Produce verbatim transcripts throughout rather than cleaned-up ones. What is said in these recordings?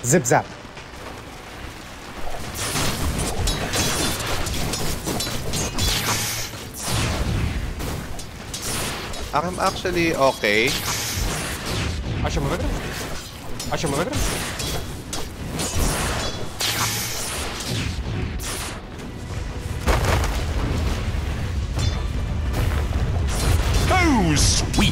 Zip zap. I'm actually okay. А що ми виграли? А що ми виграли? Oh, sweet!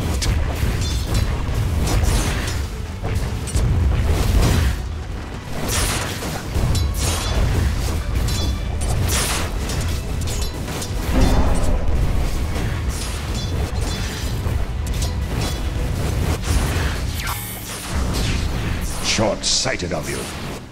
Short-sighted of you.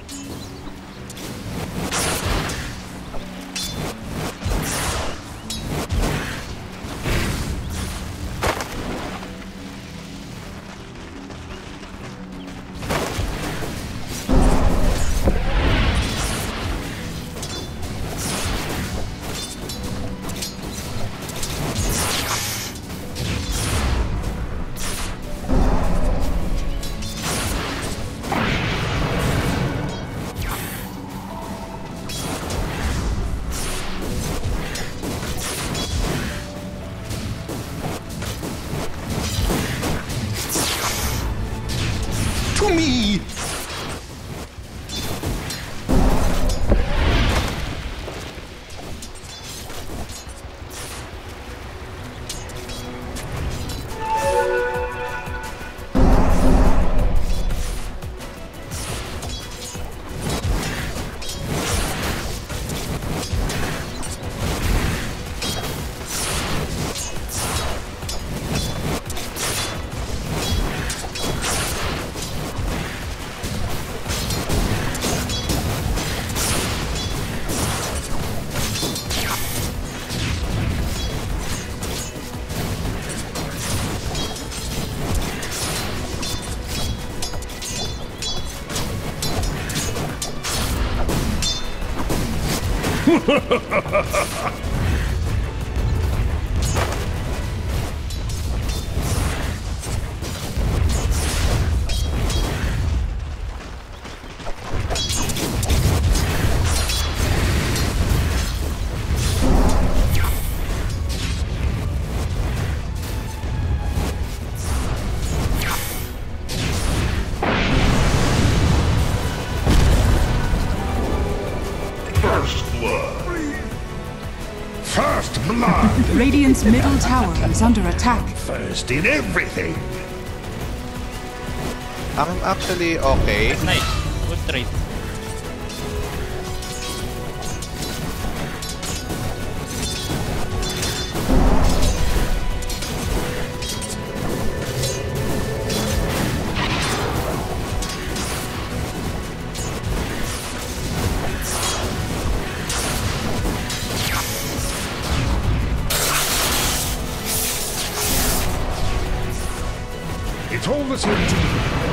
To me! First blood. First blood. Radiant's middle tower is under attack. First in everything. I'm actually okay. Nice. Good trade. It's all the same to me.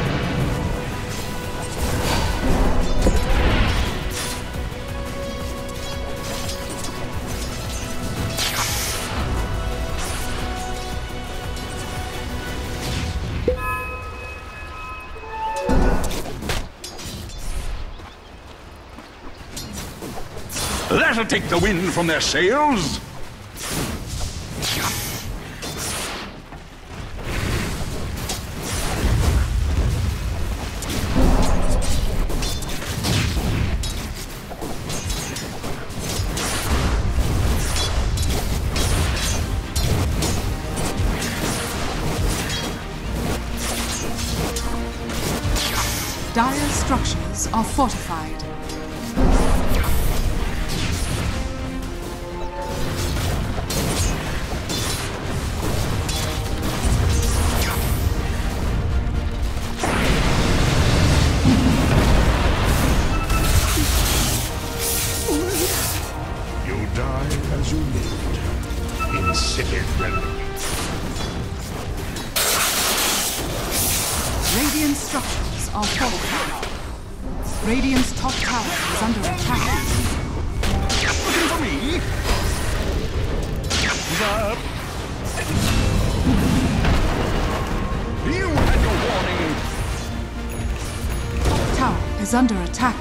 That'll take the wind from their sails. Dire structures are fortified. You die as you lived. Insipid relic. Radiant structures are fortified. Radiant's top tower is under attack. Looking for me? Up. You had your warning. Top tower is is under attack.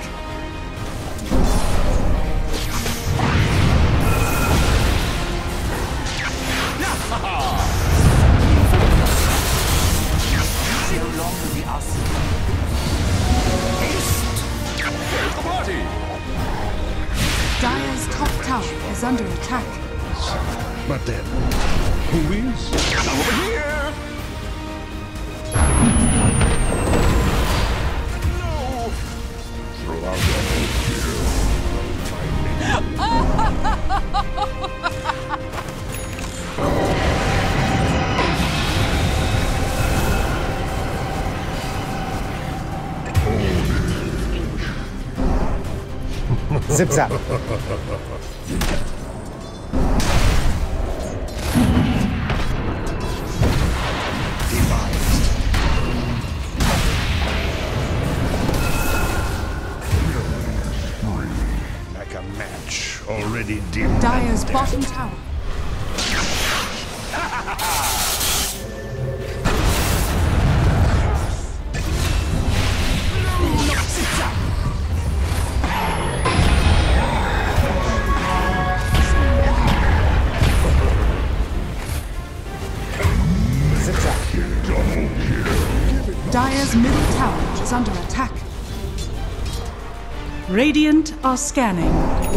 No longer be us. Where's the party? Dire's top tower is under attack. But then, who is? Over here! No! Throw out your Zip zap. like a match already dimmed. Dire's bottom tower. Zip zap. Dire's middle tower is under attack. Radiant are scanning.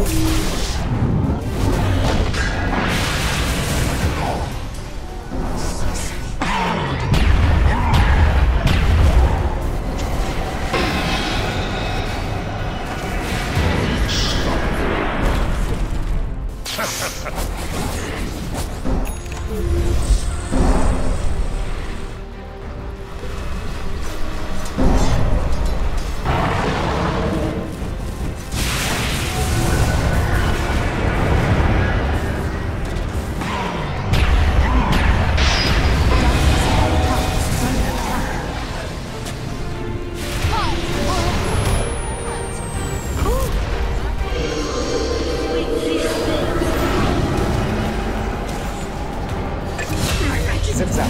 Zip zap.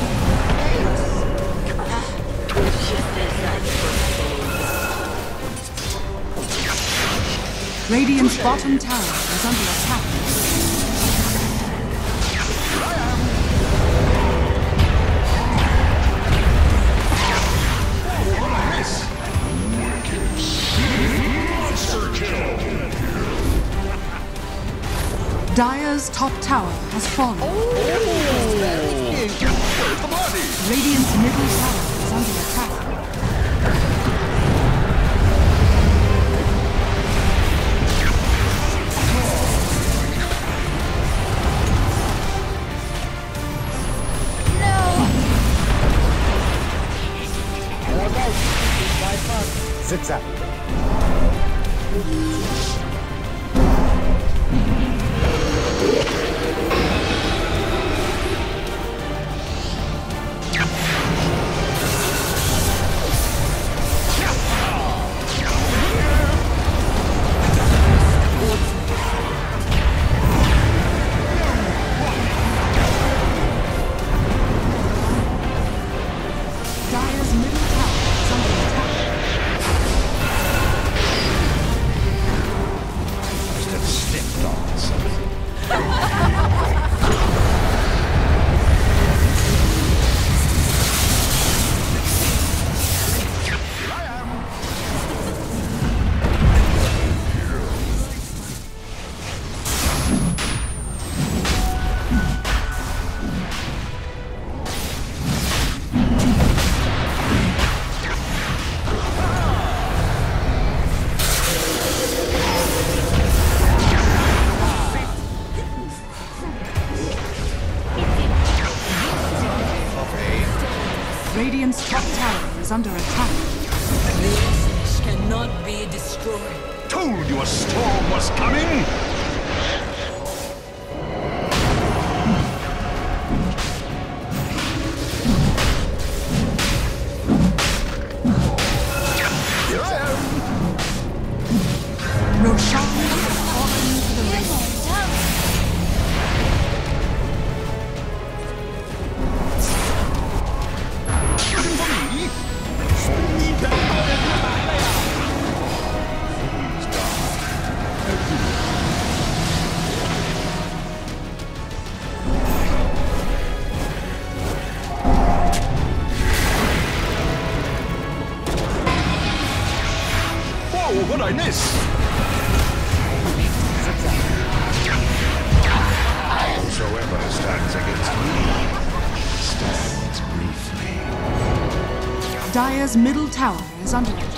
Radiant's bottom tower is under attack. Dire's top tower has fallen. Where's the party? Radiant's middle tower is under attack. Zip zap. Dire's middle tower is under attack. Must have stepped on something. Radiant's top tower is under attack. This cannot be destroyed. Told you a storm was coming! Roshan has fallen to the Radiant. miss. Whosoever stands against me stands briefly. Dire's middle tower is under attack.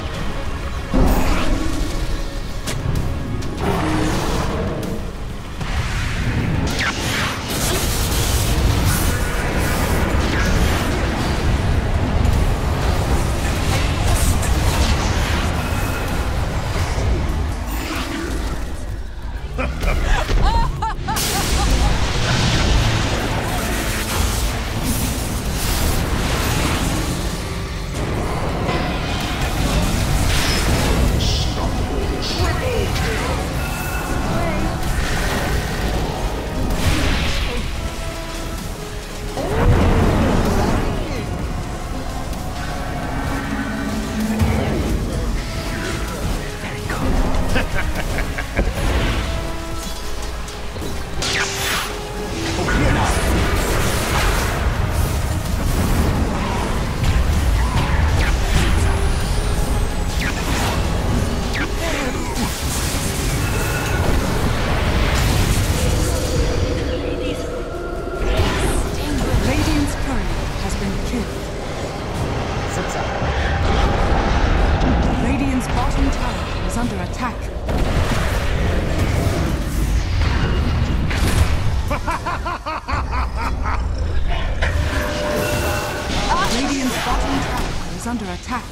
Under attack.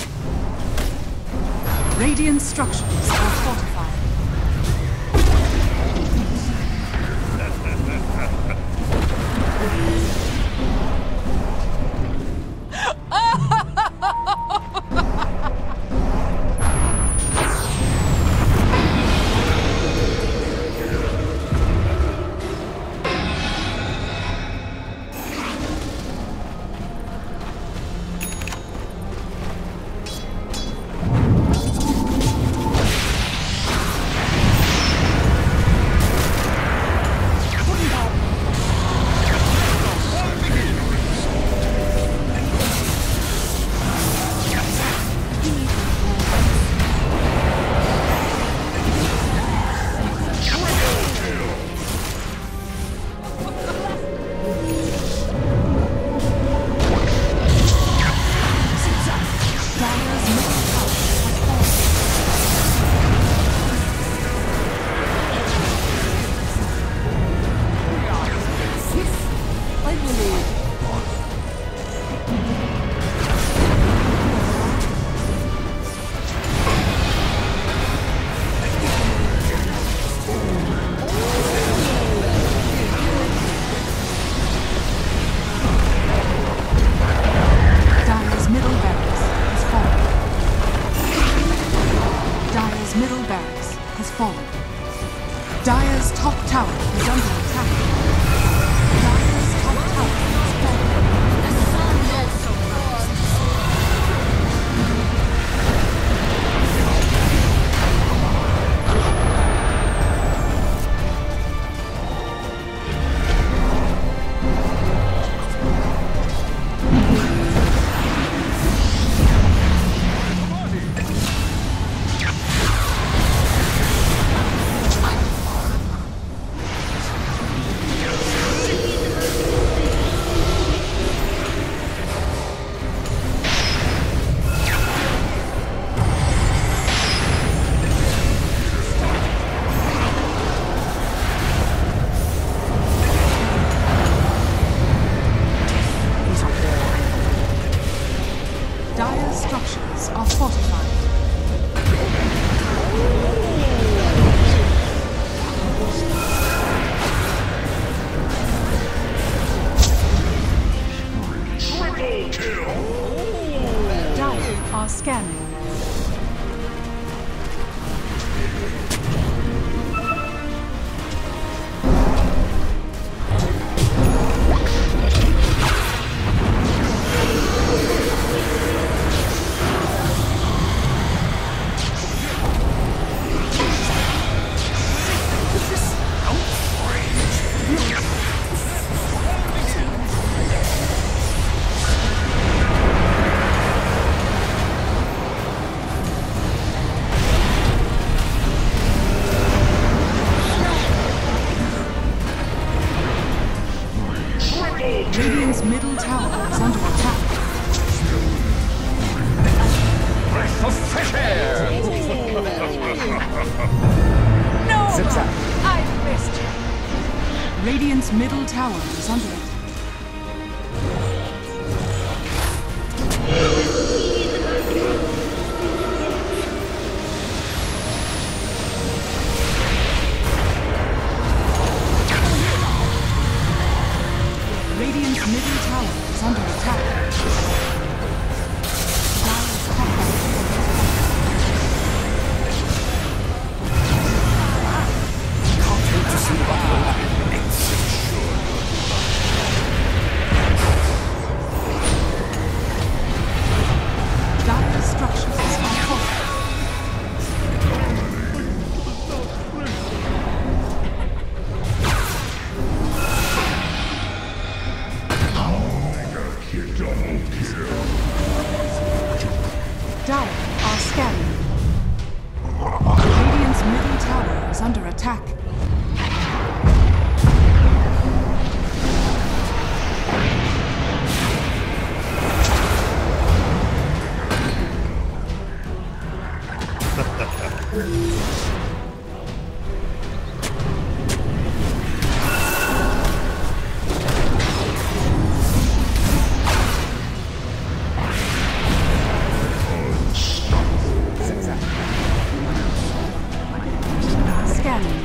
Radiant structures are fortified. Dire's top tower is under attack. Dire's top tower is falling. The sun also rises. Dire's structures are fortified. Triple kill! Dire are scanning. Radiant's middle tower is under attack. Breath of fresh air! No! Zip zap. I missed you. Radiant's middle tower is under attack. Radiant's middle tower is under attack. Dire's top tower. Dire's structures are falling. Dire are scanning. Radiant's middle tower is under attack. Zip zap. Scanning.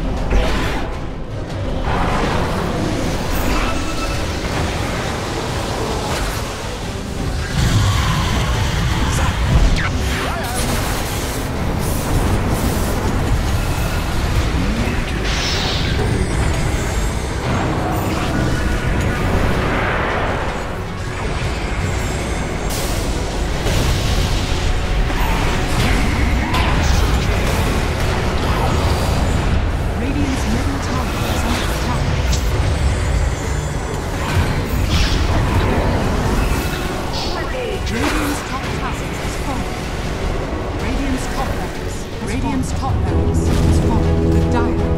Radiant's middle tower is under attack. Radiant's top tower is falling. Radiant's top barracks. Radiant's top barracks is falling. The Dire